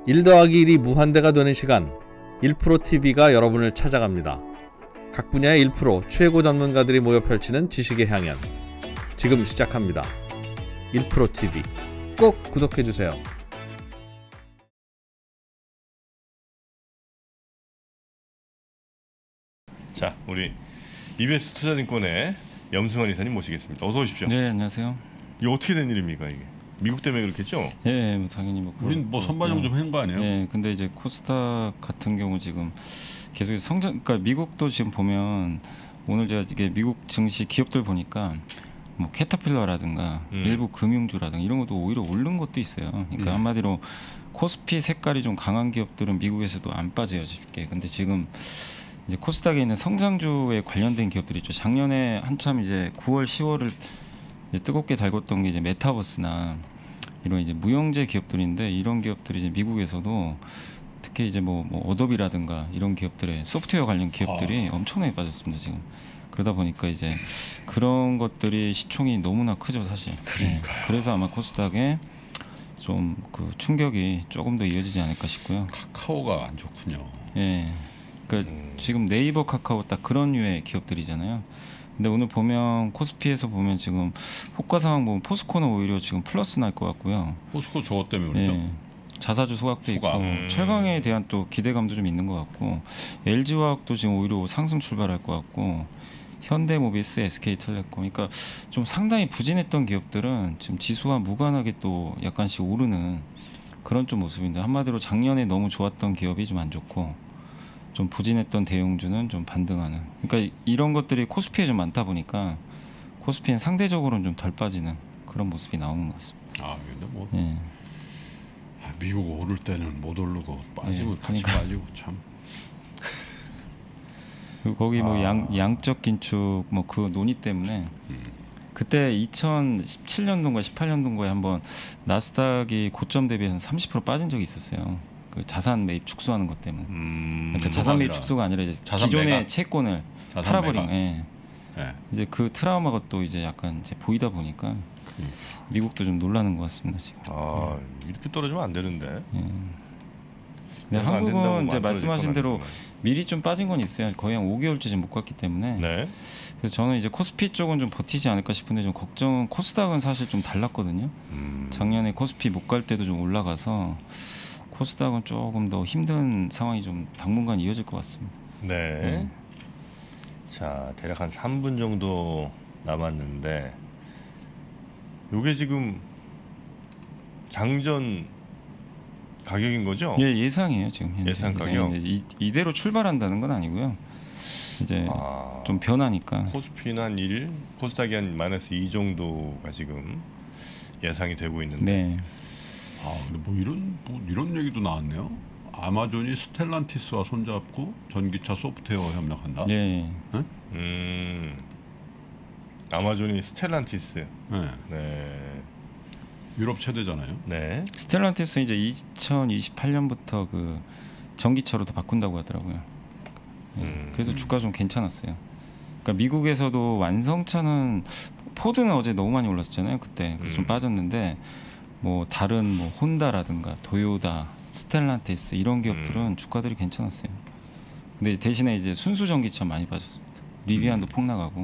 1 더하기 1이 무한대가 되는 시간 1프로TV가 여러분을 찾아갑니다. 각 분야의 1프로 최고 전문가들이 모여 펼치는 지식의 향연 지금 시작합니다. 1프로TV 꼭 구독해주세요. 자, 우리 EBS 투자증권의 염승환 이사님 모시겠습니다. 어서 오십시오. 네, 안녕하세요. 이게 어떻게 된 일입니까 이게? 미국 때문에 그렇겠죠? 예, 뭐 당연히 뭐. 우린 뭐 선반영 좀 한 거 아니에요? 예, 근데 이제 코스닥 같은 경우 지금 계속 성장, 그러니까 미국도 지금 보면 오늘 제가 이게 미국 증시 기업들 보니까 뭐 캐터필러라든가 일부 금융주라든가 이런 것도 오히려 오른 것도 있어요. 그러니까 한마디로 코스피 색깔이 좀 강한 기업들은 미국에서도 안 빠져요, 쉽게. 근데 지금 이제 코스닥에 있는 성장주에 관련된 기업들이 있죠. 작년에 한참 이제 9월, 10월을 이제 뜨겁게 달궜던 게 이제 메타버스나 이런 이제 무형제 기업들인데 이런 기업들이 이제 미국에서도 특히 이제 뭐 어도비라든가 이런 기업들의 소프트웨어 관련 기업들이 엄청나게 빠졌습니다 지금. 그러다 보니까 이제 그런 것들이 시총이 너무나 크죠 사실. 그러니까. 그래서 아마 코스닥에 좀 그 충격이 조금 더 이어지지 않을까 싶고요. 카카오가 안 좋군요. 예. 그러니까 지금 네이버, 카카오 딱 그런 류의 기업들이잖아요. 근데 오늘 보면 코스피에서 보면 지금 호가 상황 보면 포스코는 오히려 지금 플러스 날 것 같고요. 포스코 저것 때문에 그렇죠? 예. 자사주 소각도 소각. 있고 철강에 대한 또 기대감도 좀 있는 것 같고 LG화학도 지금 오히려 상승 출발할 것 같고 현대모비스, SK텔레콤 그러니까 좀 상당히 부진했던 기업들은 지금 지수와 무관하게 또 약간씩 오르는 그런 좀 모습인데 한마디로 작년에 너무 좋았던 기업이 좀 안 좋고 좀 부진했던 대형주는 좀 반등하는. 그러니까 이런 것들이 코스피에 좀 많다 보니까 코스피는 상대적으로는 좀 덜 빠지는 그런 모습이 나오는 것 같습니다. 아 근데 뭐 예. 미국 오를 때는 못 오르고 빠지면 같이 그러니까. 빠지고 참. 그리고 거기 뭐 양적 긴축 뭐 그 논의 때문에 그때 2017년도인가 18년도인가에 한번 나스닥이 고점 대비해서 30% 빠진 적이 있었어요. 그 자산 매입 축소하는 것 때문에. 그러니까 자산 매입 축소가 아니라 이제 기존의 매각? 채권을 팔아버린. 예. 네. 이제 그 트라우마가 또 이제 약간 이제 보이다 보니까 미국도 좀 놀라는 것 같습니다 지금. 아 이렇게 떨어지면 안 되는데. 예. 네, 한국은 이제 말씀하신 대로 미리 좀 빠진 건 있어요. 거의 한 5개월째 지금 못 갔기 때문에. 네. 그래서 저는 이제 코스피 쪽은 좀 버티지 않을까 싶은데 좀 걱정은 코스닥은 사실 좀 달랐거든요. 작년에 코스피 못 갈 때도 좀 올라가서 코스닥은 조금 더 힘든 상황이 좀 당분간 이어질 것 같습니다. 네. 자 대략 한 3분 정도 남았는데 요게 지금 장전 가격인 거죠? 예, 예상이에요 지금. 현재. 예상 가격. 이대로 출발한다는 건 아니고요. 이제 좀 변하니까. 코스피는 한 1, 코스닥이 한 마이너스 2 정도가 지금 예상이 되고 있는데. 네. 아 근데 뭐 이런 얘기도 나왔네요. 아마존이 스텔란티스와 손잡고 전기차 소프트웨어 협력한다. 네. 네? 아마존이 스텔란티스. 네. 네. 유럽 최대잖아요. 네. 스텔란티스 이제 2028년부터 그 전기차로 다 바꾼다고 하더라고요. 그래서 주가 좀 괜찮았어요. 그러니까 미국에서도 완성차는 포드는 어제 너무 많이 올랐잖아요. 그때 그래서 좀 빠졌는데 뭐 다른 뭐 혼다라든가 도요타, 스텔란티스 이런 기업들은 주가들이 괜찮았어요. 근데 대신에 이제 순수 전기차 많이 빠졌습니다. 리비안도 폭락하고.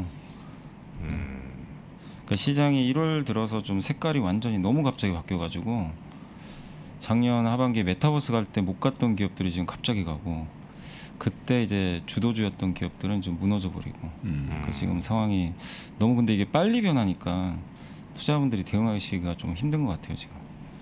그러니까 시장이 1월 들어서 좀 색깔이 완전히 너무 갑자기 바뀌어가지고 작년 하반기에 메타버스 갈 때 못 갔던 기업들이 지금 갑자기 가고 그때 이제 주도주였던 기업들은 좀 무너져 버리고. 그러니까 지금 상황이 너무 근데 이게 빨리 변하니까 투자분들이 대응하기가 좀 힘든 것 같아요 지금.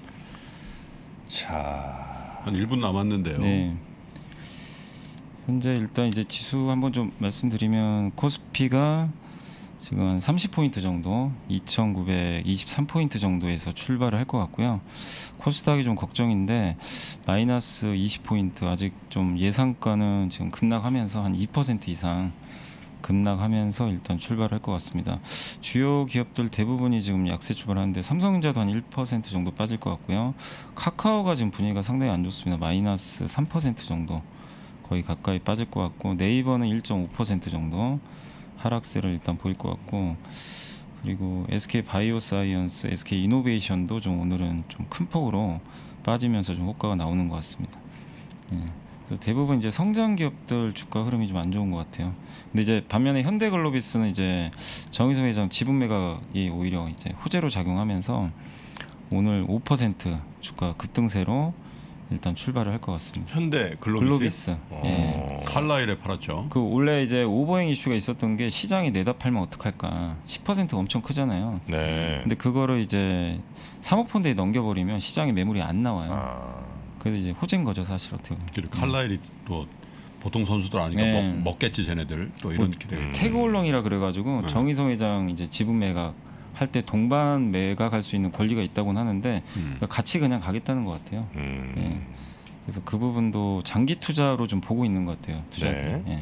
자, 한 1분 남았는데요. 네. 현재 일단 이제 지수 한번 좀 말씀드리면 코스피가 지금 한 30포인트 정도 2,923포인트 정도에서 출발을 할 것 같고요. 코스닥이 좀 걱정인데 마이너스 20포인트 아직 좀 예상가는 지금 급락하면서 한 2% 이상 급락하면서 일단 출발할 것 같습니다. 주요 기업들 대부분이 지금 약세 출발하는데 삼성전자도 한 1% 정도 빠질 것 같고요. 카카오가 지금 분위기가 상당히 안 좋습니다. 마이너스 3% 정도 거의 가까이 빠질 것 같고 네이버는 1.5% 정도 하락세를 일단 보일 것 같고 그리고 SK 바이오사이언스, SK 이노베이션도 좀 오늘은 좀 큰 폭으로 빠지면서 좀 호가가 나오는 것 같습니다. 예. 그래서 대부분 이제 성장 기업들 주가 흐름이 좀 안 좋은 것 같아요. 근데 이제 반면에 현대글로비스는 이제 정의성 회장 지분 매각이 오히려 이제 호재로 작용하면서 오늘 5% 주가 급등세로 일단 출발을 할 것 같습니다. 현대 글로비스. 예. 칼라일에 팔았죠. 그 원래 이제 오버행 이슈가 있었던 게 시장이 내다 팔면 어떡할까? 10%가 엄청 크잖아요. 네. 근데 그거를 이제 사모펀드에 넘겨버리면 시장에 매물이 안 나와요. 아. 그래서 이제 호재인 거죠, 사실 어떻게 보면. 그리고 칼라일이 또 보통 선수들 아니까 네. 먹겠지 쟤네들 또 이런 기대. 태그홀롱이라 그래가지고 정의성 회장 이제 지분 매각 할 때 동반 매각할 수 있는 권리가 있다고는 하는데 같이 그냥 가겠다는 것 같아요. 예. 그래서 그 부분도 장기 투자로 좀 보고 있는 것 같아요. 투자들이. 네.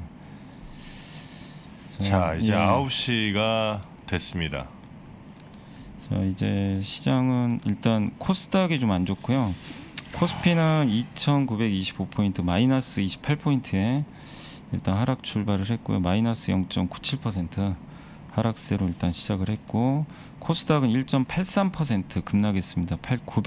예. 자, 이제 예. 9시가 됐습니다. 자, 이제 시장은 일단 코스닥이 좀 안 좋고요. 코스피는 2,925포인트 마이너스 28포인트에 일단 하락 출발을 했고요. 마이너스 0.97% 하락세로 일단 시작을 했고 코스닥은 1.83% 급락했습니다.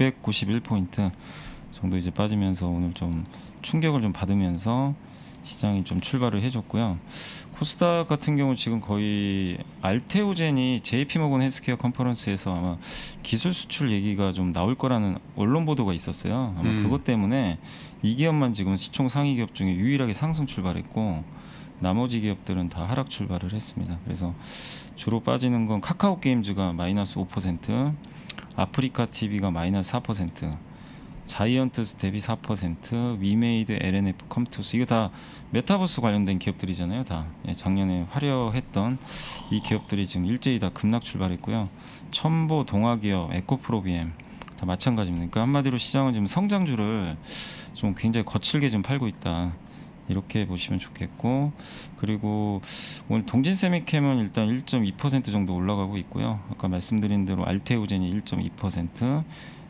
991포인트 정도 이제 빠지면서 오늘 좀 충격을 좀 받으면서 시장이 좀 출발을 해줬고요. 코스닥 같은 경우 지금 거의 알테오젠이 JP모건 헬스케어 컨퍼런스에서 아마 기술 수출 얘기가 좀 나올 거라는 언론 보도가 있었어요. 아마 그것 때문에 이 기업만 지금 시총 상위 기업 중에 유일하게 상승 출발했고 나머지 기업들은 다 하락 출발을 했습니다. 그래서 주로 빠지는 건 카카오 게임즈가 마이너스 5%, 아프리카 TV가 마이너스 4%, 자이언트 스텝이 4%, 위메이드, LNF, 컴투스 이거 다 메타버스 관련된 기업들이잖아요. 다 작년에 화려했던 이 기업들이 지금 일제히 다 급락 출발했고요. 첨보, 동아기업, 에코프로비엠 다 마찬가지입니다. 그러니까 한마디로 시장은 지금 성장주를 좀 굉장히 거칠게 좀 팔고 있다. 이렇게 보시면 좋겠고 그리고 오늘 동진세미캠은 일단 1.2% 정도 올라가고 있고요. 아까 말씀드린 대로 알테오젠이 1.2%,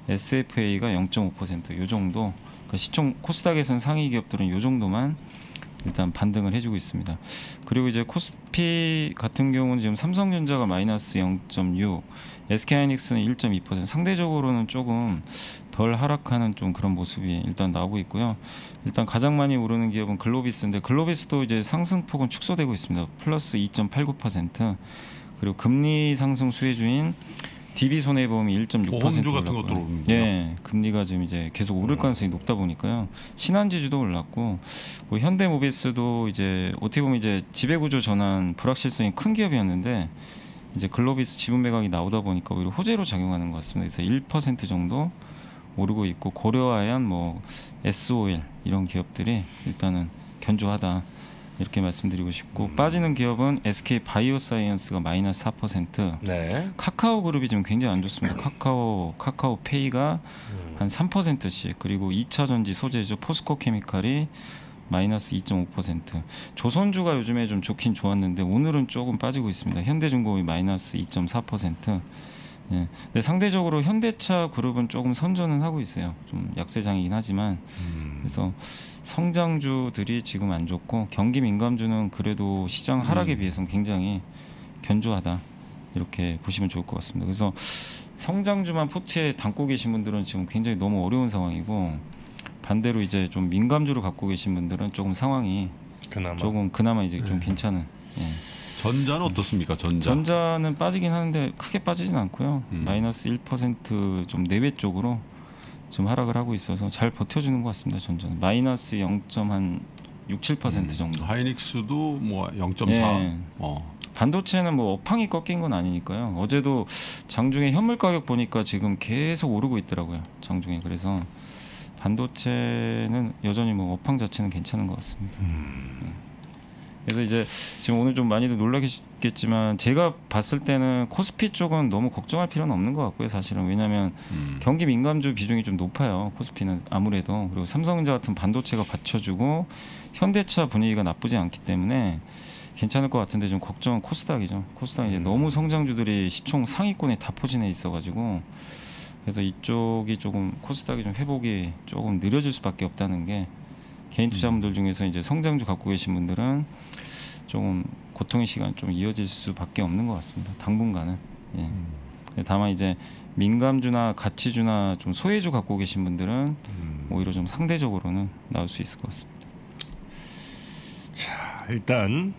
SFA가 0.5% 요 정도. 그러니까 시총 코스닥에서는 상위 기업들은 요 정도만 일단 반등을 해주고 있습니다. 그리고 이제 코스피 같은 경우는 지금 삼성전자가 마이너스 0.6, SK하이닉스는 1.2%, 상대적으로는 조금 덜 하락하는 좀 그런 모습이 일단 나오고 있고요. 일단 가장 많이 오르는 기업은 글로비스인데 글로비스도 이제 상승폭은 축소되고 있습니다. 플러스 2.89%. 그리고 금리 상승 수혜주인 DB손해보험이 1.6% 보험주 같은 올랐고요. 것도 오르는군요. 예, 금리가 지금 이제 계속 오를 가능성이 높다 보니까요. 신한지주도 올랐고, 뭐 현대모비스도 이제 어떻게 보면 이제 지배구조 전환 불확실성이 큰 기업이었는데 이제 글로비스 지분 매각이 나오다 보니까 오히려 호재로 작용하는 것 같습니다. 그래서 1% 정도 오르고 있고 고려아연, 뭐 SOL 이런 기업들이 일단은 견조하다. 이렇게 말씀드리고 싶고 빠지는 기업은 SK 바이오사이언스가 마이너스 4%, 네. 카카오 그룹이 지금 굉장히 안 좋습니다. 카카오페이가 한 3%씩 그리고 2차전지 소재죠 포스코 케미칼이 마이너스 2.5%. 조선주가 요즘에 좀 좋긴 좋았는데 오늘은 조금 빠지고 있습니다. 현대중공업이 마이너스 2.4%. 예. 근데 상대적으로 현대차 그룹은 조금 선전은 하고 있어요. 좀 약세장이긴 하지만 그래서 성장주들이 지금 안 좋고 경기 민감주는 그래도 시장 하락에 비해서는 굉장히 견조하다 이렇게 보시면 좋을 것 같습니다. 그래서 성장주만 포트에 담고 계신 분들은 지금 굉장히 너무 어려운 상황이고 반대로 이제 좀 민감주를 갖고 계신 분들은 조금 상황이 그나마 이제 좀 괜찮은. 예. 전자는 어떻습니까? 전자는 빠지긴 하는데 크게 빠지진 않고요. 마이너스 1% 좀 내외 쪽으로 좀 하락을 하고 있어서 잘 버텨주는 것 같습니다. 전자는 마이너스 0.67% 정도. 하이닉스도 뭐 0.4. 예. 반도체는 뭐 업황이 꺾인 건 아니니까요. 어제도 장중에 현물 가격 보니까 지금 계속 오르고 있더라고요. 장중에. 그래서 반도체는 여전히 뭐 업황 자체는 괜찮은 것 같습니다. 그래서 이제 지금 오늘 좀 많이들 놀라겠지만 제가 봤을 때는 코스피 쪽은 너무 걱정할 필요는 없는 것 같고요. 사실은 왜냐하면 경기 민감주 비중이 좀 높아요. 코스피는 아무래도. 그리고 삼성전자 같은 반도체가 받쳐주고 현대차 분위기가 나쁘지 않기 때문에 괜찮을 것 같은데 좀 걱정은 코스닥이죠. 코스닥이 이제 너무 성장주들이 시총 상위권에 다 포진해 있어가지고 그래서 이쪽이 조금 코스닥이 좀 회복이 조금 느려질 수밖에 없다는 게 개인 투자분들 중에서 이제 성장주 갖고 계신 분들은 조금 고통의 시간 좀 이어질 수밖에 없는 것 같습니다. 당분간은. 예. 다만 이제 민감주나 가치주나 좀 소외주 갖고 계신 분들은 오히려 좀 상대적으로는 나올 수 있을 것 같습니다. 자, 일단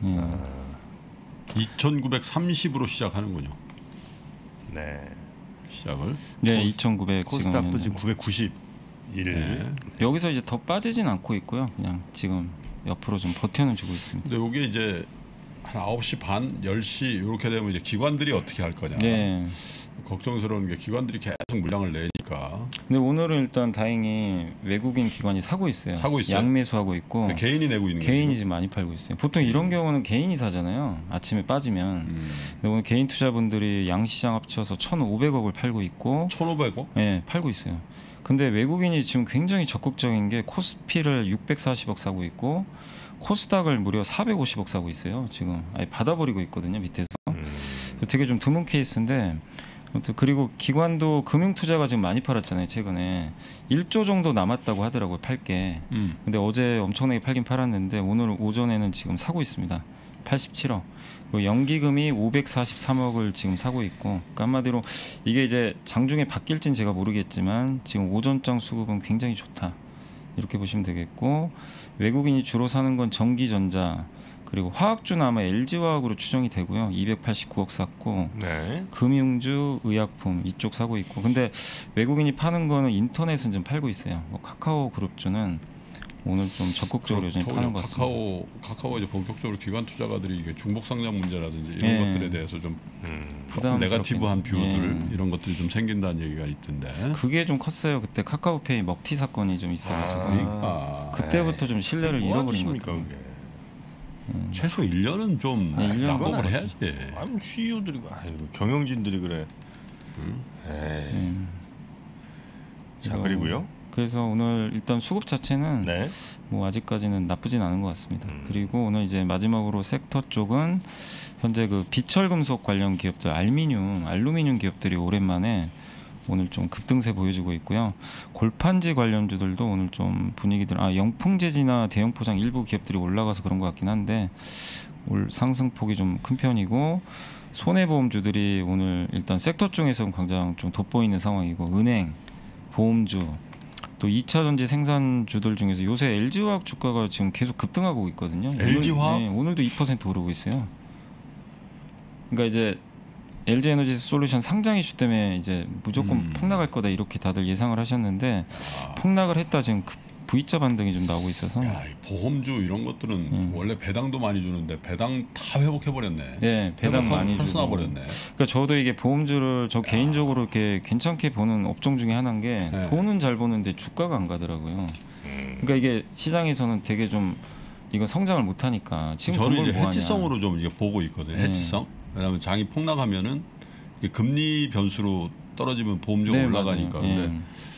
2,930으로 시작하는군요. 네. 시작을. 네, 2,900 코스닥도 지금 991. 네. 여기서 이제 더 빠지진 않고 있고요. 그냥 지금 옆으로 좀 버텨는 주고 있습니다. 근데 이게 이제 한 9시 반, 10시 이렇게 되면 이제 기관들이 어떻게 할 거냐. 네. 걱정스러운 게 기관들이 계속 물량을 내니까. 근데 오늘은 일단 다행히 외국인 기관이 사고 있어요. 사고 있어요? 양매수하고 있고 개인이 내고 있는 개인이 거죠. 지금 많이 팔고 있어요. 보통 이런 경우는 개인이 사잖아요. 아침에 빠지면. 근데 오늘 개인 투자분들이 양시장 합쳐서 1,500억을 팔고 있고 1,500억? 네, 팔고 있어요. 근데 외국인이 지금 굉장히 적극적인 게 코스피를 640억 사고 있고 코스닥을 무려 450억 사고 있어요. 지금 아예 받아버리고 있거든요. 밑에서. 되게 좀 드문 케이스인데 아무튼 그리고 기관도 금융투자가 지금 많이 팔았잖아요. 최근에 1조 정도 남았다고 하더라고요. 팔게. 근데 어제 엄청나게 팔긴 팔았는데 오늘 오전에는 지금 사고 있습니다. 87억. 그리고 연기금이 543억을 지금 사고 있고, 그러니까 한마디로 이게 이제 장중에 바뀔진 제가 모르겠지만 지금 오전장 수급은 굉장히 좋다. 이렇게 보시면 되겠고, 외국인이 주로 사는 건 전기전자, 그리고 화학주는 아마 LG화학으로 추정이 되고요. 289억 샀고, 네. 금융주, 의약품 이쪽 사고 있고, 근데 외국인이 파는 거는 인터넷은 좀 팔고 있어요. 뭐 카카오 그룹주는 오늘 좀 적극적으로 요즘 파는 것 같습니다. 카카오 이제 본격적으로 기관 투자가들이 이게 중복 상장 문제라든지 이런 것들에 대해서 좀 네거티브한 뷰들 이런 것들이 좀 생긴다는 얘기가 있던데. 그게 좀 컸어요. 그때 카카오페이 먹튀 사건이 좀 있어가지고 그때부터 좀 신뢰를 잃어버린 것 같아요. 최소 1년은 좀 낙법을 해야지. 아니 CEO들이 경영진들이 그래. 자, 그리고요. 그래서 오늘 일단 수급 자체는 네. 뭐 아직까지는 나쁘진 않은 것 같습니다. 그리고 오늘 이제 마지막으로 섹터 쪽은 현재 그 비철금속 관련 기업들, 알루미늄 기업들이 오랜만에 오늘 좀 급등세 보여주고 있고요. 골판지 관련주들도 오늘 좀 분위기들, 영풍재지나 대형포장 일부 기업들이 올라가서 그런 것 같긴 한데 올 상승폭이 좀 큰 편이고, 손해보험주들이 오늘 일단 섹터 중에서 굉장히 좀 돋보이는 상황이고, 은행, 보험주, 또 2차 전지 생산주들 중에서 요새 LG화학 주가가 지금 계속 급등하고 있거든요. LG화학? 네, 오늘도 2% 오르고 있어요. 그러니까 이제 LG에너지 솔루션 상장 이슈 때문에 이제 무조건 폭락할 거다 이렇게 다들 예상을 하셨는데 폭락을 했다. 지금 V자 반등이 좀 나오고 있어서. 야, 이 보험주 이런 것들은 원래 배당도 많이 주는데 배당 다 회복해 버렸네. 네, 배당 많이 주고. 버렸네. 그러니까 저도 이게 보험주를 저 개인적으로 이렇게 괜찮게 보는 업종 중에 하나인 게 돈은 잘 버는데 주가가 안 가더라고요. 그러니까 이게 시장에서는 되게 좀 이거 성장을 못 하니까 지금 저는 돈을 이제 해지성으로 좀 이게 보고 있거든요. 해지성. 왜냐하면 장이 폭락하면은 금리 변수로 떨어지면 보험료가 올라가니까. 근데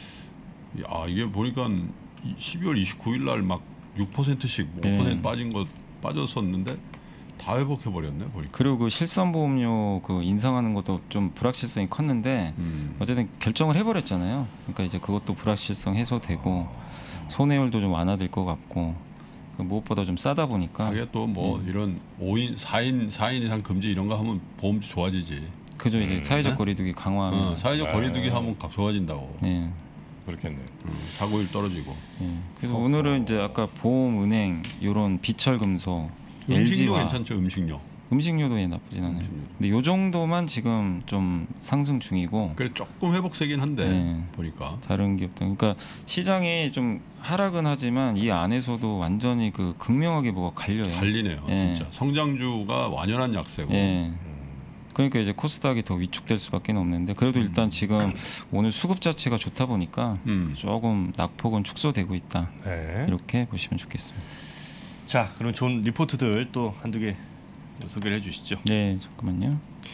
이게 보니까 12월 29일 날 막 6%씩 5% 빠진 거 빠졌었는데 다 회복해 버렸네 보니까. 그리고 그 실손보험료 그 인상하는 것도 좀 불확실성이 컸는데 어쨌든 결정을 해버렸잖아요. 그러니까 이제 그것도 불확실성 해소되고 손해율도 좀 완화될 것 같고, 무엇보다 좀 싸다 보니까. 이게 또 뭐 이런 5인, 4인 이상 금지 이런 거 하면 보험주 좋아지지. 그죠. 이제 사회적 거리두기 강화하면. 사회적 거리두기 하면 좋아진다고. 네. 그렇겠네요. 사고율 떨어지고. 그래서 오늘은 이제 아까 보험, 은행 이런 비철금속, 음식료 LG화, 괜찮죠? 음식료도 나쁘진 않아요. 근데 요 정도만 지금 좀 상승 중이고. 그래 조금 회복세긴 한데 보니까 다른 기업들, 그러니까 시장이 좀 하락은 하지만 이 안에서도 완전히 그 극명하게 뭐가 갈려요. 갈리네요, 진짜. 성장주가 완연한 약세고. 그러니까 이제 코스닥이 더 위축될 수밖에 없는데, 그래도 일단 지금 오늘 수급 자체가 좋다 보니까 조금 낙폭은 축소되고 있다. 이렇게 보시면 좋겠습니다. 자, 그럼 좋은 리포트들 또 한두 개 소개를 해주시죠. 네, 잠깐만요.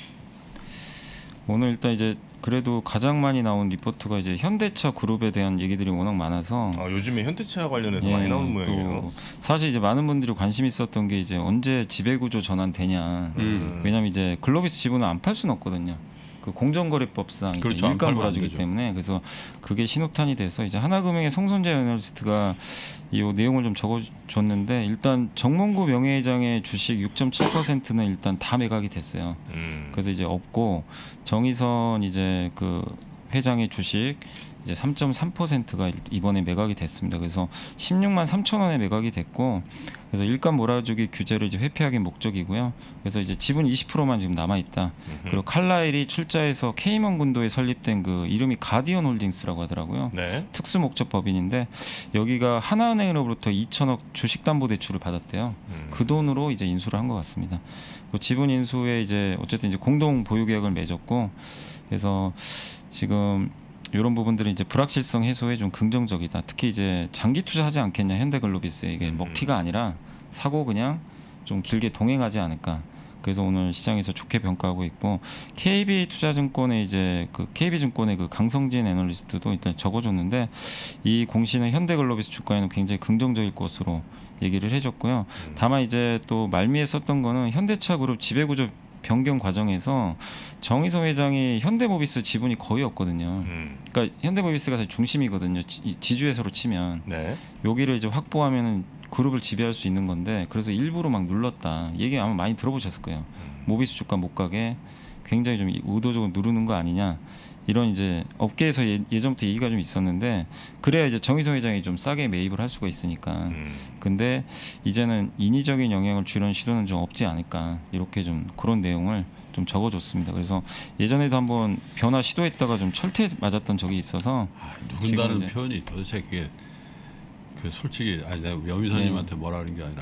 오늘 일단 이제 그래도 가장 많이 나온 리포트가 이제 현대차 그룹에 대한 얘기들이 워낙 많아서. 요즘에 현대차 관련해서 많이 나오는 모양이에요. 사실 이제 많은 분들이 관심 있었던 게 이제 언제 지배구조 전환되냐. 왜냐면 이제 글로비스 지분을 안 팔 수는 없거든요. 그 공정거래법상 그렇죠. 일감 몰아주기 때문에 그래서 그게 신호탄이 돼서 이제 하나금융의 송선재 애널리스트가 이 내용을 좀 적어줬는데 일단 정몽구 명예회장의 주식 6.7%는 일단 다 매각이 됐어요. 그래서 이제 없고 정의선 이제 그 회장의 주식 이제 3.3%가 이번에 매각이 됐습니다. 그래서 16만 3천 원에 매각이 됐고, 그래서 일감 몰아주기 규제를 이제 회피하기 목적이고요. 그래서 이제 지분 20%만 지금 남아 있다. 그리고 칼라일이 출자해서 케이먼 군도에 설립된 그 이름이 가디언 홀딩스라고 하더라고요. 네. 특수 목적 법인인데 여기가 하나은행으로부터 2천억 주식담보대출을 받았대요. 그 돈으로 이제 인수를 한 것 같습니다. 그 지분 인수에 이제 어쨌든 이제 공동 보유 계약을 맺었고, 그래서 지금 이런 부분들은 이제 불확실성 해소에 좀 긍정적이다. 특히 이제 장기 투자하지 않겠냐 현대글로비스에 이게 먹튀가 아니라 사고 그냥 좀 길게 동행하지 않을까. 그래서 오늘 시장에서 좋게 평가하고 있고 KB투자증권의 이제 그 KB증권의 그 강성진 애널리스트도 일단 적어줬는데 이 공시는 현대글로비스 주가에는 굉장히 긍정적일 것으로 얘기를 해줬고요. 다만 이제 또 말미에 썼던 거는 현대차 그룹 지배구조 변경 과정에서 정의선 회장이 현대모비스 지분이 거의 없거든요. 그러니까 현대모비스가 사실 중심이거든요. 지주회사로 치면 네. 여기를 이제 확보하면은 그룹을 지배할 수 있는 건데 그래서 일부러 막 눌렀다. 얘기 아마 많이 들어보셨을 거예요. 모비스 주가 못 가게 굉장히 좀 의도적으로 누르는 거 아니냐. 이런 이제 업계에서 예전부터 얘기가 좀 있었는데 그래야 이제 정의선 회장이 좀 싸게 매입을 할 수가 있으니까. 근데 이제는 인위적인 영향을 주려는 시도는 좀 없지 않을까 이렇게 좀 그런 내용을 좀 적어줬습니다. 그래서 예전에도 한번 변화 시도했다가 좀 철퇴 맞았던 적이 있어서 누른다는 표현이 도대체 그게 그 솔직히 아니 내가 여미사님한테 뭐라 그런 게 아니라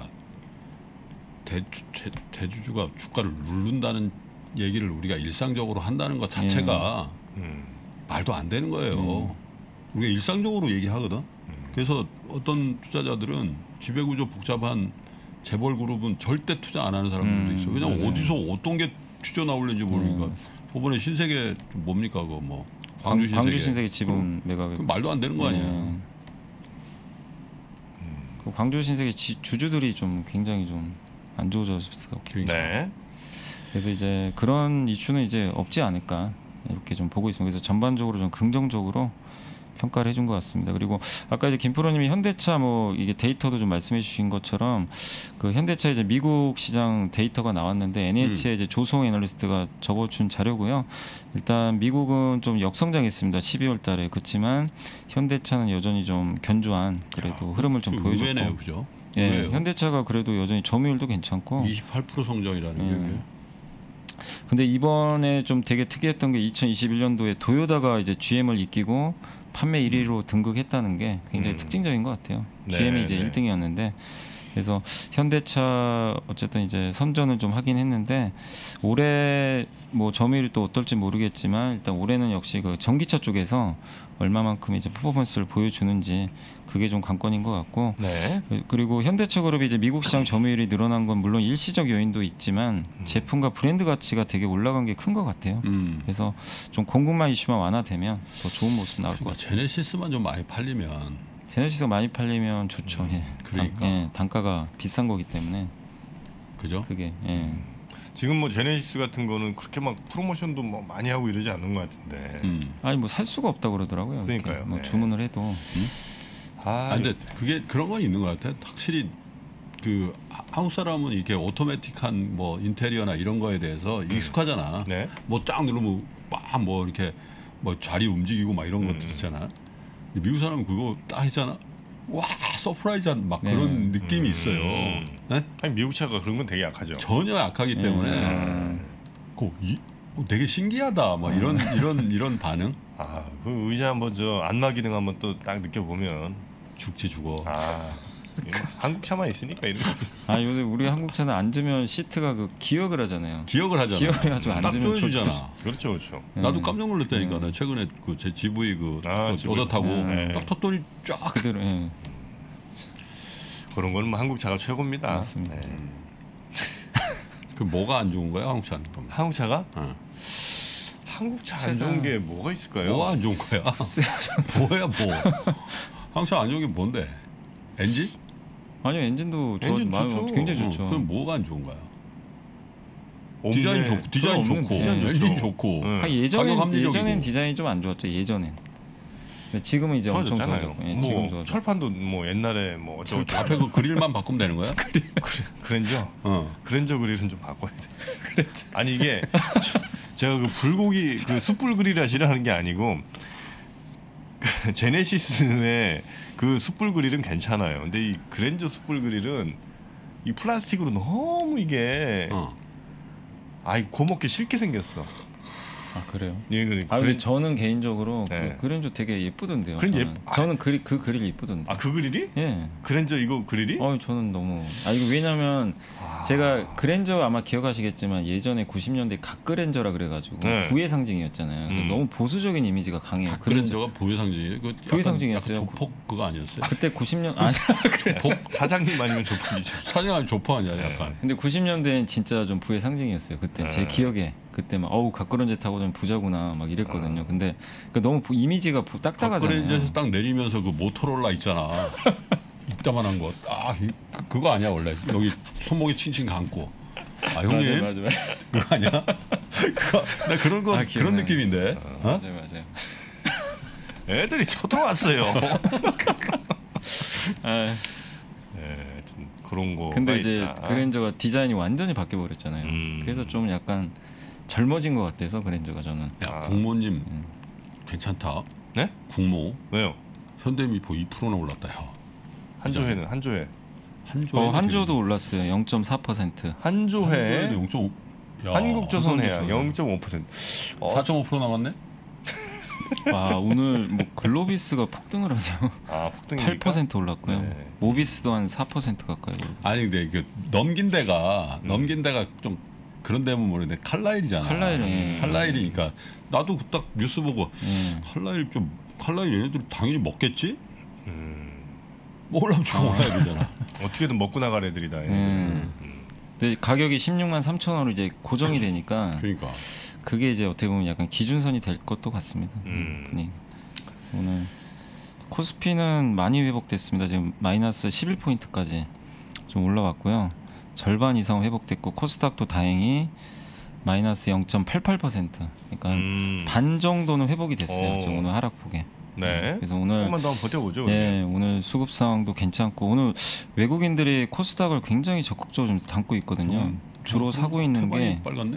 대주주가 주가를 누른다는 얘기를 우리가 일상적으로 한다는 것 자체가 말도 안 되는 거예요. 우리가 일상적으로 얘기하거든. 그래서 어떤 투자자들은 지배구조 복잡한 재벌 그룹은 절대 투자 안 하는 사람들도 있어요. 왜냐면 맞아요. 어디서 어떤 게 튀져 나올는지 모르니까. 저번에 신세계 뭡니까 그거 뭐 광주 신세계 지분 매각 말도 안 되는 거 아니에요. 그 광주 신세계 주주들이 좀 굉장히 좀 안 좋아졌을 것 같아요. 네. 그래서 이제 그런 이슈는 이제 없지 않을까 이렇게 좀 보고 있습니다. 그래서 전반적으로 좀 긍정적으로 평가를 해준 것 같습니다. 그리고 아까 이제 김프로님이 현대차 뭐 이게 데이터도 좀 말씀해주신 것처럼 그 현대차 이제 미국 시장 데이터가 나왔는데 NH의 이제 조성 애널리스트가 적어준 자료고요. 일단 미국은 좀 역성장했습니다. 12월달에 그렇지만 현대차는 여전히 좀 견조한 그래도 흐름을 좀 보여줬고. 의외네요, 그죠? 예, 의외예요. 현대차가 그래도 여전히 점유율도 괜찮고. 28% 성장이라는 게. 그게. 근데 이번에 좀 되게 특이했던 게 2021년도에 도요다가 이제 GM을 이기고 판매 1위로 등극했다는 게 굉장히 특징적인 것 같아요. 네, GM이 이제 네. 1등이었는데 그래서 현대차 어쨌든 이제 선전을 좀 하긴 했는데 올해 뭐 점유율이 또 어떨지 모르겠지만 일단 올해는 역시 그 전기차 쪽에서 얼마만큼 이제 퍼포먼스를 보여주는지 그게 좀 관건인 것 같고 네. 그리고 현대차 그룹이 이제 미국 시장 점유율이 늘어난 건 물론 일시적 요인도 있지만 제품과 브랜드 가치가 되게 올라간 게 큰 것 같아요. 그래서 좀 공급망 이슈만 완화되면 더 좋은 모습 나올 것 그러니까 같아요. 제네시스만 좀 많이 팔리면 제네시스가 많이 팔리면 좋죠. 예. 그러니까. 단가가 비싼 거기 때문에 그죠? 그게 지금 뭐 제네시스 같은 거는 그렇게 막 프로모션도 뭐 많이 하고 이러지 않는 것 같은데. 아니 뭐 살 수가 없다고 그러더라고요. 이렇게 그러니까요. 뭐 네. 주문을 해도 아, 근데 그게 그런 건 있는 것 같아. 확실히 그 한국 사람은 이렇게 오토매틱한 뭐 인테리어나 이런 거에 대해서 익숙하잖아. 네. 뭐 쫙 누르면 막 뭐 이렇게 뭐 자리 움직이고 막 이런 것들 있잖아. 근데 미국 사람은 그거 딱 했잖아. 와 서프라이즈한 막 그런 느낌이 있어요. 네? 아니 미국 차가 그런 건 되게 약하죠. 전혀 약하기 때문에 되게 신기하다. 뭐 이런 반응. 아, 그 의자 한번 저 안마 기능 한번 또 딱 느껴보면 죽지 죽어. 아, 한국 차만 있으니까 이런 거. 아 요새 우리 한국 차는 앉으면 시트가 그 기역을 하잖아요. 기억을 하잖아. 기억을 해가지고 딱 앉으면 조여주잖아. 그렇죠, 그렇죠. 나도 깜짝 놀랐다니까. 나 최근에 그 제 GV 그 GV. 여자 타고 네. 딱 탔더니 쫙. 그대로 그런 거는 뭐 한국 차가 최고입니다. 맞습니다. 네. 그 뭐가 안 좋은 거야 한국 차는? 한국 차가? 어. 한국 차 안 좋은 게 뭐가 있을까요? 뭐가 안 좋은 거야? 뭐야 뭐? 한국 차 안 좋은 게 뭔데? 엔진? 아니요 엔진도 엔진 좋죠. 굉장히 좋죠. 그럼 뭐가 안 좋은 거야? 디자인 좋고 엔진 좋고. 예전엔 디자인이 좀 안 좋았죠. 예전엔. 근데 지금은 이제 엄청 좋아졌고. 뭐 지금 철판도 뭐 옛날에 뭐 앞에 그 그릴만 바꾸면 되는 거야? 그랜저. 그랜저 그릴은 좀 바꿔야 돼. 아니 이게 제가 그 불고기 그 숯불 그릴이라 싫어하는 게 아니고 그 제네시스의 그 숯불 그릴은 괜찮아요. 근데 이 그랜저 숯불 그릴은 이 플라스틱으로 너무 이게 아이 고먹기 싫게 생겼어. 아 그래요? 예, 그러니까. 근데 저는 개인적으로 그 그랜저 되게 예쁘던데요. 저는 그 그릴 예쁘던데. 그 그릴이? 예. 그랜저 이거 그릴이? 저는 너무. 이거 왜냐면 제가 그랜저 아마 기억하시겠지만 예전에 90년대 각 그랜저라 그래가지고 부의 상징이었잖아요. 그래서 너무 보수적인 이미지가 강해요. 각 그랜저가 부의 상징이에요? 부의 상징이었어요. 조폭 그거 아니었어요? 그때 90년 조폭 사장님 아니면 조폭이죠. 사장님 아니면 조폭 아니야 약간. 근데 90년대엔 진짜 좀 부의 상징이었어요. 그때 제 기억에. 그때 막 각그랜저 타고 좀 부자구나 막 이랬거든요. 근데 너무 이미지가 딱딱하잖아요. 각그랜저에서 딱 내리면서 그 모토로라 있잖아. 이따만한 거. 그거 아니야 원래. 여기 손목에 칭칭 감고. 형님. 맞아. 그거 아니야? 나 그런 거 그런 느낌인데. 맞아요. 애들이 쳐들어왔어요. 그런 거. 근데 이제 그랜저가 디자인이 완전히 바뀌어 버렸잖아요. 그래서 좀 약간 젊어진 것 같아서 그랜저가 저는. 국모님 괜찮다. 네? 국모. 왜요? 현대미포 2%나 올랐다. 한조회는 한조회. 한조도 올랐어요. 0.4%. 한조회 0.5. 한국조선해양 0.5%. 4.5% 남았네. 오늘 뭐 글로비스가 폭등을 하네요. 폭등입니까? 8% 올랐고요. 네. 모비스도 한 4% 가까이. 아니 근데 그 넘긴 데가 좀 그런 데면 모르는데 칼라일이잖아. 칼라일이니까 나도 딱 뉴스 보고 칼라일 얘네들 당연히 먹겠지. 뭐 올라면 좀 올라야 되잖아. 어떻게든 먹고 나갈 애들이다. 근데 가격이 16만 3천 원으로 이제 고정이 되니까. 그러니까. 그게 이제 어떻게 보면 약간 기준선이 될 것도 같습니다. 오늘 코스피는 많이 회복됐습니다. 지금 마이너스 11포인트까지 좀 올라왔고요. 절반 이상 회복됐고 코스닥도 다행히 마이너스 0.88%. 그러니까 반 정도는 회복이 됐어요. 지금 오늘 하락폭에. 네. 그래서 오늘 조금만 더 버텨보죠. 네, 오늘 수급 상황도 괜찮고 오늘 외국인들이 코스닥을 굉장히 적극적으로 좀 담고 있거든요. 주로 사고 있는 게 빨갛네.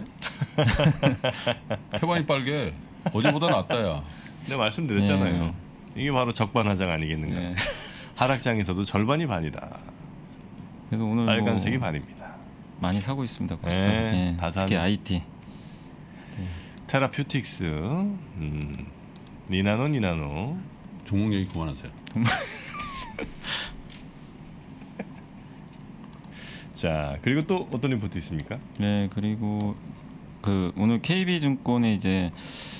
태반이 빨개. 어제보다 낫다야. 네, 말씀드렸잖아요. 이게 바로 적반하장 아니겠는가. 하락장에서도 절반이 반이다. 그래서 오늘 빨간색이 반입니다. 많이 사고 있습니다. 코스닥. 다 특히 IT. 테라퓨틱스, 니나노. 종목 얘기 그만하세요. 자, 그리고 또 어떤 리포트 있습니까? 네, 그리고 오늘 KB증권에 이제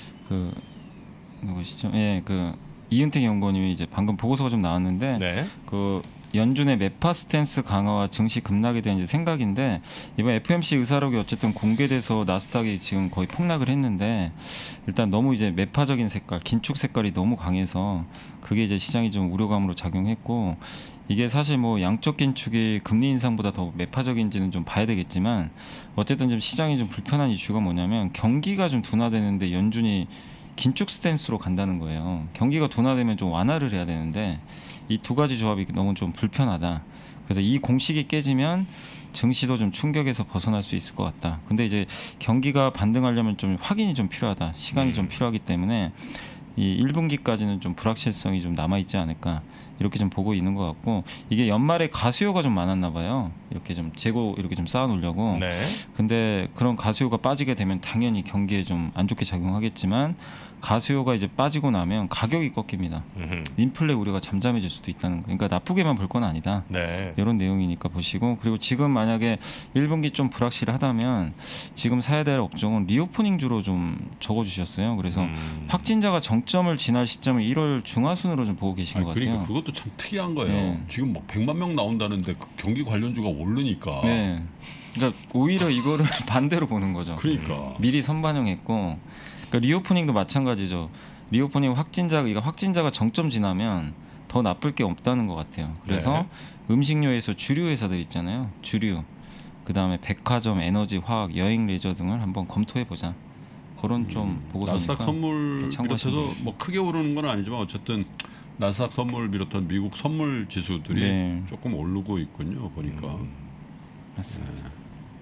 누구시죠? 이은택 연구원님이 이제 방금 보고서가 좀 나왔는데 연준의 매파 스탠스 강화와 증시 급락에 대한 이제 생각인데 이번 FOMC 의사록이 어쨌든 공개돼서 나스닥이 지금 거의 폭락을 했는데 일단 너무 이제 매파적인 색깔, 긴축 색깔이 너무 강해서 그게 이제 시장이 좀 우려감으로 작용했고 이게 사실 뭐 양적 긴축이 금리 인상보다 더 매파적인지는 좀 봐야 되겠지만 어쨌든 좀 시장이 좀 불편한 이슈가 뭐냐면 경기가 좀 둔화되는데 연준이 긴축 스탠스로 간다는 거예요. 경기가 둔화되면 좀 완화를 해야 되는데 이 두 가지 조합이 너무 좀 불편하다. 그래서 이 공식이 깨지면 증시도 좀 충격에서 벗어날 수 있을 것 같다. 근데 이제 경기가 반등하려면 좀 확인이 좀 필요하다. 시간이 좀 필요하기 때문에 이 1분기까지는 좀 불확실성이 좀 남아 있지 않을까 이렇게 좀 보고 있는 것 같고 이게 연말에 가수요가 좀 많았나 봐요. 이렇게 좀 재고 이렇게 좀 쌓아놓으려고. 근데 그런 가수요가 빠지게 되면 당연히 경기에 좀 안 좋게 작용하겠지만 가수요가 이제 빠지고 나면 가격이 꺾입니다. 인플레 우려가 잠잠해질 수도 있다는 거. 그러니까 나쁘게만 볼 건 아니다. 이런 내용이니까 보시고 그리고 지금 만약에 1분기 좀 불확실하다면 지금 사야 될 업종은 리오프닝주로 좀 적어주셨어요. 그래서 확진자가 정점을 지날 시점을 1월 중하순으로 좀 보고 계신 것 같아요. 그러니까 그것도 참 특이한 거예요. 지금 막 100만 명 나온다는데 그 경기 관련주가 오르니까. 그러니까 오히려 이거를 반대로 보는 거죠. 그러니까 미리 선반영했고. 그러니까 리오프닝도 마찬가지죠. 리오프닝 확진자가 정점 지나면 더 나쁠 게 없다는 것 같아요. 그래서 음식료에서 주류 회사들 있잖아요. 주류. 그 다음에 백화점, 에너지, 화학, 여행, 레저 등을 한번 검토해 보자. 그런 좀 보고서니까 나스닥 선물 참고하시면 비롯해서 뭐 크게 오르는 건 아니지만 어쨌든 나스닥 선물 비롯한 미국 선물 지수들이 네. 조금 오르고 있군요. 보니까. 맞습니다.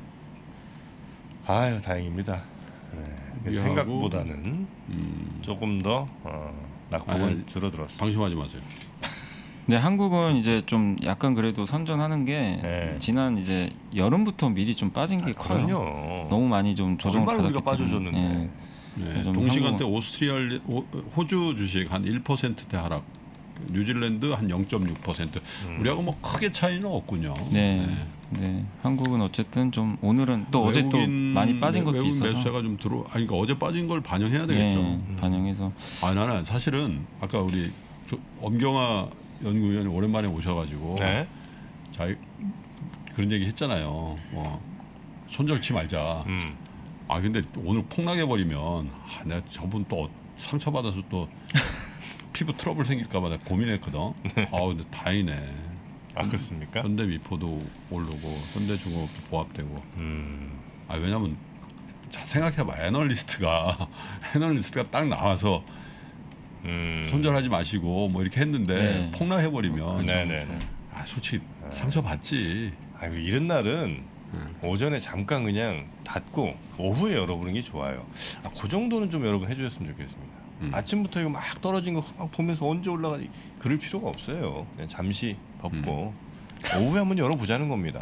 아유 다행입니다. 네. 우리하고, 생각보다는 조금 더 낙폭은 아니, 줄어들었어요. 방심하지 마세요. 근데 한국은 이제 좀 약간 그래도 선전하는 게 네. 지난 이제 여름부터 미리 좀 빠진 게 커요. 그럼요. 너무 많이 좀 조정을 얼마나 받았기 우리가 때문에. 빠져줬는데. 네, 좀 동시간대 한국은- 오스트리아, 호주 주식 한 1%대 하락, 뉴질랜드 한 0.6%. 우리하고 뭐 크게 차이는 없군요. 네. 네. 한국은 어쨌든 좀 오늘은 또 어제 또 많이 빠진 것도 외국인 있어서 매수세가 좀 아니 그러니까 어제 빠진 걸 반영해야 되겠죠. 네, 반영해서 아 나는 사실은 아까 우리 엄경화 연구위원이 오랜만에 오셔가지고 네. 자 그런 얘기 했잖아요. 손절치 말자. 아 근데 오늘 폭락해 버리면 내가 저분 또 상처 받아서 또 피부 트러블 생길까봐 내가 고민했거든. 아 근데 다행이네. 아 그렇습니까? 현대미포도 오르고 현대중공업도 보합되고. 아 왜냐면 자 생각해봐 애널리스트가 딱 나와서 손절하지 마시고 뭐 이렇게 했는데 네. 폭락해 버리면 네네네. 아 솔직히 상처 받지. 아 이런 날은 오전에 잠깐 그냥 닫고 오후에 열어보는 게 좋아요. 그 정도는 좀 여러분 해주셨으면 좋겠습니다. 아침부터 이거 막 떨어진 거 막 보면서 언제 올라가지 그럴 필요가 없어요. 그냥 잠시 덮고 오후에 한번 열어보자는 겁니다.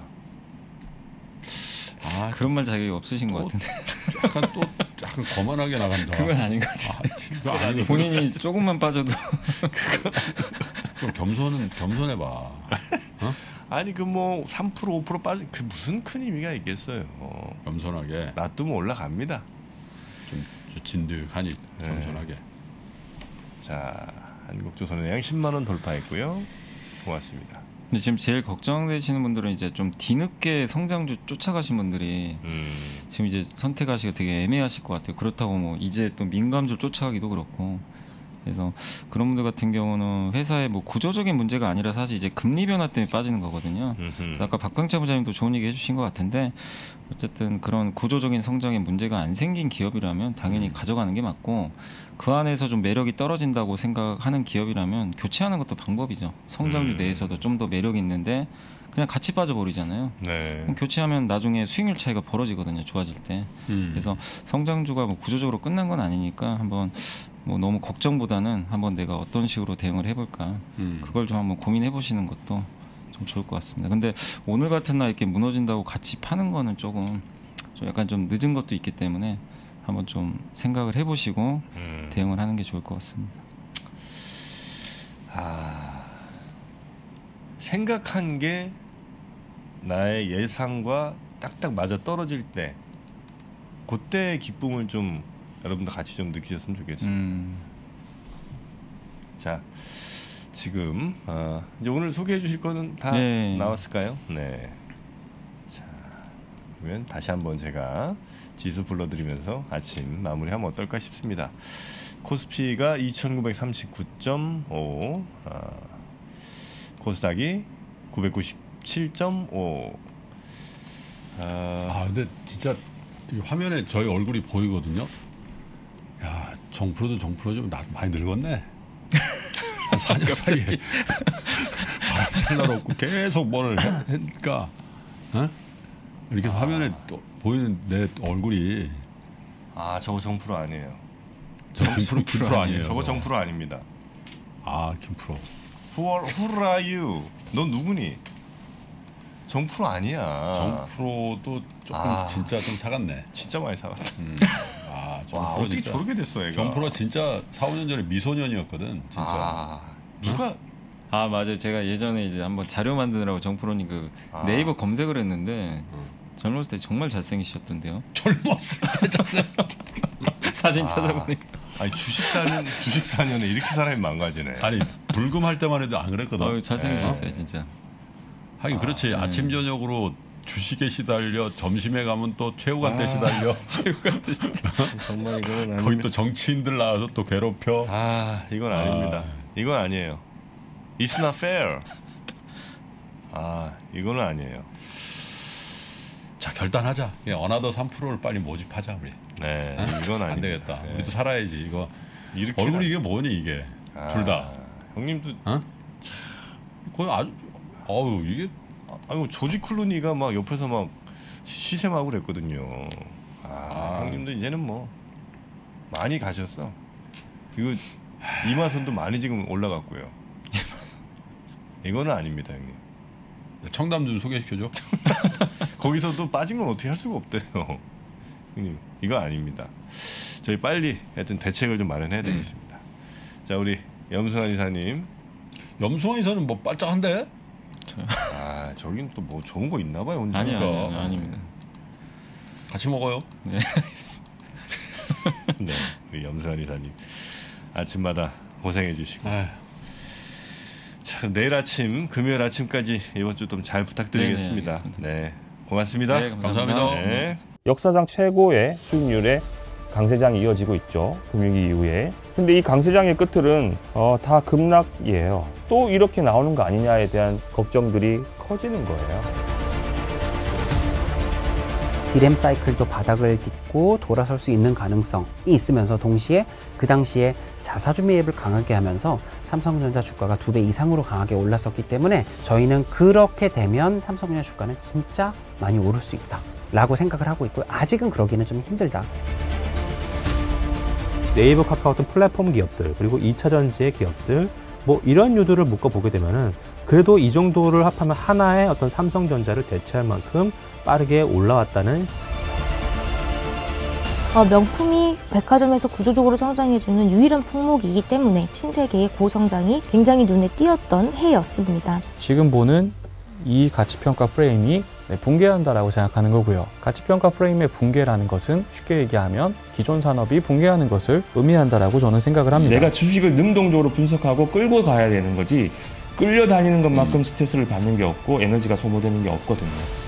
아 그런 말 자격이 없으신 것 또 같은데 약간 거만하게 나간다. 그건 아닌 것 같아요. 그거 아니고 본인이 조금만 빠져도 좀 겸손해봐. 아니 그 뭐 3% 5% 빠진 그 무슨 큰 의미가 있겠어요. 겸손하게 놔두면 올라갑니다. 좀 진득하니 겸손하게. 자 한국조선해양 10만 원 돌파했고요. 고맙습니다. 근데 지금 제일 걱정되시는 분들은 이제 좀 뒤늦게 성장주 쫓아가신 분들이 지금 이제 선택하시기가 되게 애매하실 것 같아요. 그렇다고 뭐 이제 또 민감주 쫓아가기도 그렇고 그래서 그런 분들 같은 경우는 회사의 뭐 구조적인 문제가 아니라 사실 이제 금리 변화 때문에 빠지는 거거든요. 그래서 아까 박병채 부장님도 좋은 얘기 해주신 것 같은데 어쨌든 그런 구조적인 성장에 문제가 안 생긴 기업이라면 당연히 가져가는 게 맞고 그 안에서 좀 매력이 떨어진다고 생각하는 기업이라면 교체하는 것도 방법이죠. 성장주 내에서도 좀 더 매력이 있는데 그냥 같이 빠져버리잖아요. 네. 그럼 교체하면 나중에 수익률 차이가 벌어지거든요. 좋아질 때. 그래서 성장주가 뭐 구조적으로 끝난 건 아니니까 한번 뭐 너무 걱정보다는 한번 내가 어떤 식으로 대응을 해볼까 그걸 좀 한번 고민해 보시는 것도 좀 좋을 것 같습니다. 근데 오늘 같은 날 이렇게 무너진다고 같이 파는 거는 조금 좀 약간 좀 늦은 것도 있기 때문에 한번 좀 생각을 해보시고 대응을 하는 게 좋을 것 같습니다. 생각한 게 나의 예상과 딱딱 맞아 떨어질 때 그때의 기쁨을 좀 여러분도 같이 좀 느끼셨으면 좋겠습니다. 자 지금 이제 오늘 소개해 주실 거는 다 네. 나왔을까요? 네. 자 그러면 다시 한번 제가 지수 불러드리면서 아침 마무리하면 어떨까 싶습니다. 코스피가 2939.5 코스닥이 997.5 근데 진짜 이 화면에 저희 얼굴이 보이거든요. 야 정프로도 좀 많이 늙었네. 한 4년 사이에 바람 잘 날없고 계속 뭘 하니까 이렇게 화면에 또 보이는 내 얼굴이 저거 정프로 아니에요. 저 김프로 아니에요. 저거 정프로 아닙니다. 김프로. Who are you? 넌 누구니? 정프로 아니야. 정프로도 조금 진짜 좀 사갔네. 진짜 많이 사갔다. 정프로 와, 어떻게 진짜. 저렇게 됐어 얘가. 정프로 진짜 4, 5년 전에 미소년이었거든. 진짜. 누가 맞아요. 제가 예전에 이제 한번 자료 만드느라고 정프로님 그 네이버 검색을 했는데 젊었을 때 정말 잘생기셨던데요. 젊었을 때 사진 찾아보니까. 아니 주식사년에 이렇게 사람이 망가지네. 아니 불금할 때만 해도 안 그랬거든. 잘생기셨어요 진짜. 하긴 그렇지. 아침 저녁으로 주식에 시달려 점심에 가면 또 체육관 시달려. 체육관 때 정말 이거는 거기 또 정치인들 나와서 또 괴롭혀. 이건 아닙니다. 이건 아니에요. It's not fair. 이거는 아니에요. 결단하자. 어나더 3%를 빨리 모집하자 우리. 네, 이건 안 되겠다. 네. 우리도 살아야지. 이거 얼굴이 이게 뭐니 이게 둘 다. 형님도 거의 아주 이게 아이고 조지 클루니가 막 옆에서 막 시샘하고 그랬거든요. 형님도 이제는 뭐 많이 가셨어. 이거 이마선도 많이 지금 올라갔고요. 이거는 아닙니다, 형님. 청담 좀 소개시켜줘. 거기서도 빠진 건 어떻게 할 수가 없대요. 형님, 이거 아닙니다. 저희 빨리 하여튼 대책을 좀 마련해야 되겠습니다. 자, 우리 염승환 이사님. 염승환 이사는 뭐 빨짝한데? 저긴 또 뭐 좋은 거 있나 봐요. 아니요, 아닙니다. 같이 먹어요. 네, 알겠습니다. 네, 우리 염승환 이사님 아침마다 고생해 주시고. 자, 그럼 내일 아침, 금요일 아침까지 이번 주 좀 잘 부탁드리겠습니다. 네, 고맙습니다. 네, 감사합니다. 네. 역사상 최고의 수익률의 강세장이 이어지고 있죠. 금융위기 이후에. 근데 이 강세장의 끝은 다 급락이에요. 또 이렇게 나오는 거 아니냐에 대한 걱정들이 커지는 거예요. 디램 사이클도 바닥을 딛고 돌아설 수 있는 가능성이 있으면서 동시에 그 당시에 자사주 매입을 강하게 하면서 삼성전자 주가가 2배 이상으로 강하게 올랐었기 때문에 저희는 그렇게 되면 삼성전자 주가는 진짜 많이 오를 수 있다 라고 생각을 하고 있고요. 아직은 그러기는 좀 힘들다. 네이버, 카카오톡 플랫폼 기업들, 그리고 2차 전지의 기업들, 뭐 이런 유두를 묶어보게 되면은 그래도 이 정도를 합하면 하나의 어떤 삼성전자를 대체할 만큼 빠르게 올라왔다는. 명품이 백화점에서 구조적으로 성장해주는 유일한 품목이기 때문에 신세계의 고성장이 굉장히 눈에 띄었던 해였습니다. 지금 보는 이 가치평가 프레임이 붕괴한다라고 생각하는 거고요. 가치평가 프레임의 붕괴라는 것은 쉽게 얘기하면 기존 산업이 붕괴하는 것을 의미한다라고 저는 생각을 합니다. 내가 주식을 능동적으로 분석하고 끌고 가야 되는 거지 끌려다니는 것만큼 스트레스를 받는 게 없고 에너지가 소모되는 게 없거든요.